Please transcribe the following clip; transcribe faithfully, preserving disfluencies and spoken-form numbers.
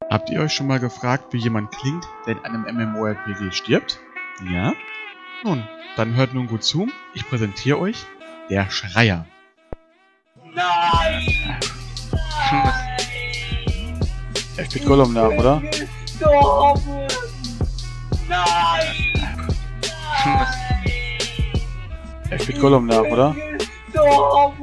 Habt ihr euch schon mal gefragt, wie jemand klingt, der in einem MMORPG stirbt? Ja? Nun, dann hört nun gut zu. Ich präsentiere euch der Schreier. Nein! Er spielt Gollum nach, oder? Gestorben! Nein! Er spielt Gollum nach, oder? Gestorben!